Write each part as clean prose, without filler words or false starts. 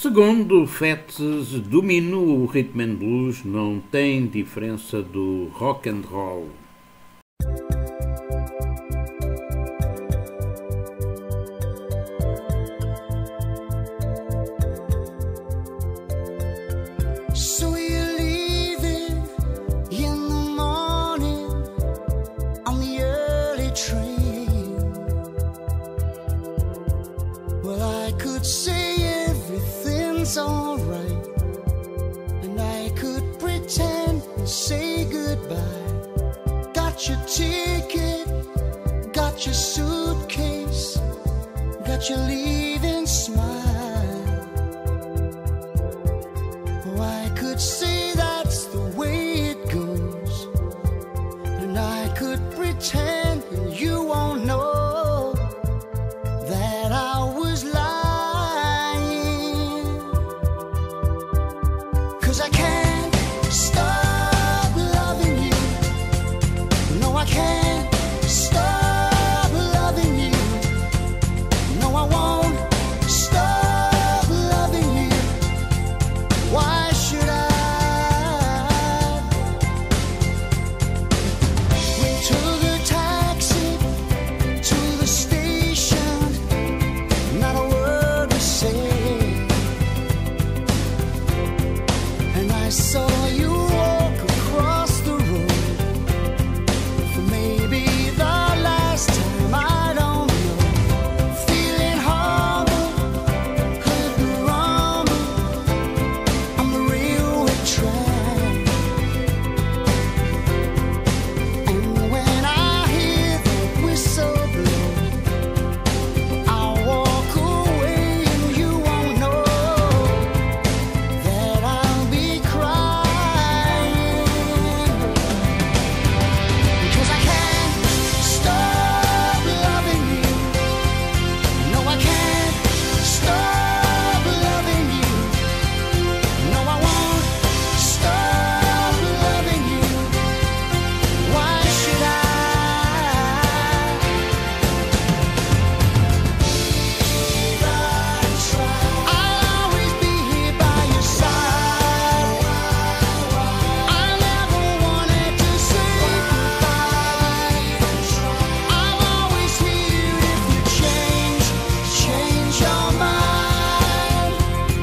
Segundo Fats Domino, o rhythm and blues não tem diferença do rock and roll. So you're leaving in the morning on the early train. Well, I could say everything's alright, and I could pretend and say goodbye. Got your ticket, got your suitcase, got your leaving smile. I could say that's the way it goes, and I could pretend and you won't know that I was lying. 'Cause I can't stop loving you. No, I can't stop loving you. No, I won't stop loving you. Why should I? We took a taxi to the station, not a word was said, and I saw you walk across the road for maybe the last time, I don't know. Feeling horrible, heard the rumble on the railway track, and when I hear the whistle blow, I'll walk away and you won't know that I'll be crying. 'Cause I can't stop loving you. No, I can't stop loving you. No, I won't stop loving you. Why should I? I'll always be here by your side. I never wanted to say goodbye. I'm always here if you change your mind.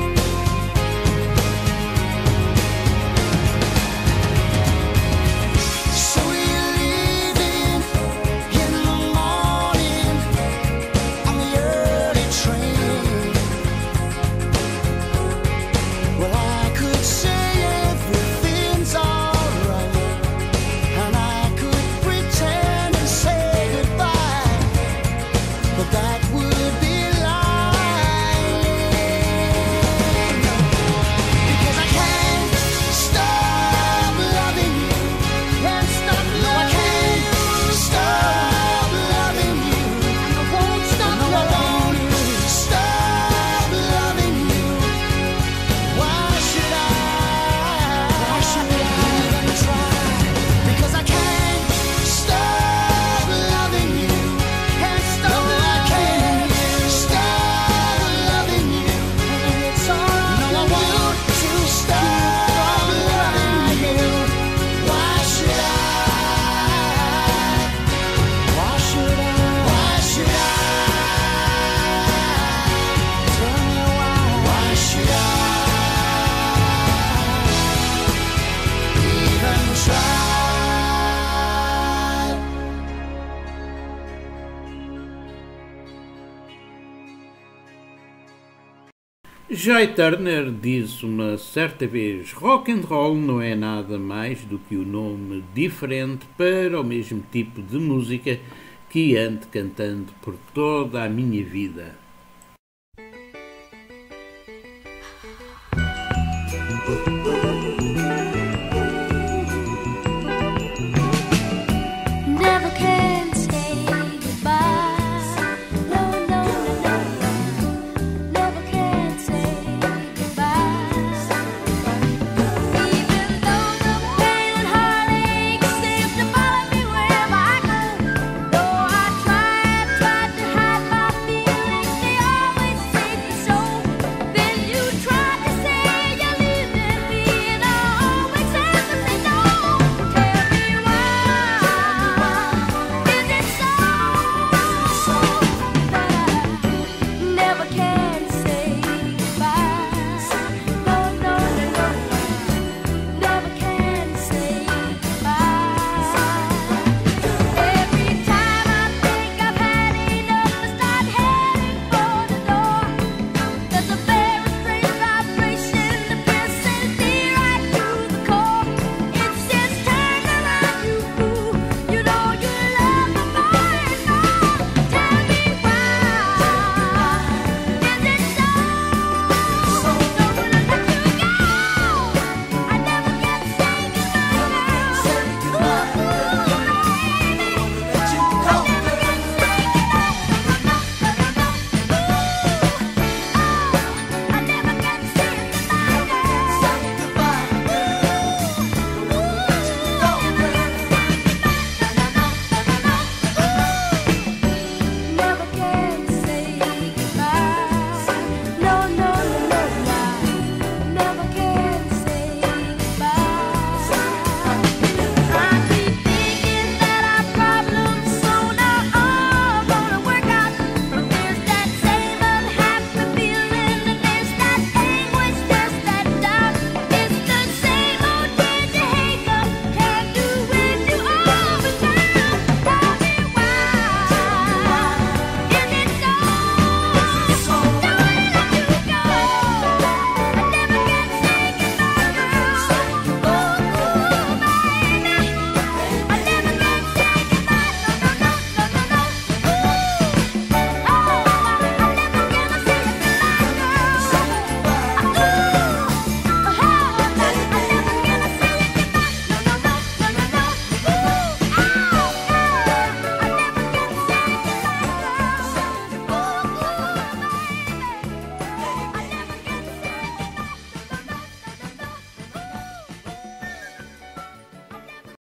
So you're leaving in the morning on the early train. Well, I could say everything's alright, and I could pretend and say goodbye, but that would be lying. Because I can't stop loving you. Can't stop loving you. No, I can't stop loving you. I won't stop loving you. Stop loving you. Why should I? Why should I even try? Because I can't stop loving you. Can't stop loving you. Stop loving you. It's alright. No, I want to stop loving you. Why should I? Why should I? Why should I? Tell me why. Why should I even try? Jay Turner disse uma certa vez: rock and roll não é nada mais do que o nome diferente para o mesmo tipo de música que ando cantando por toda a minha vida. Thank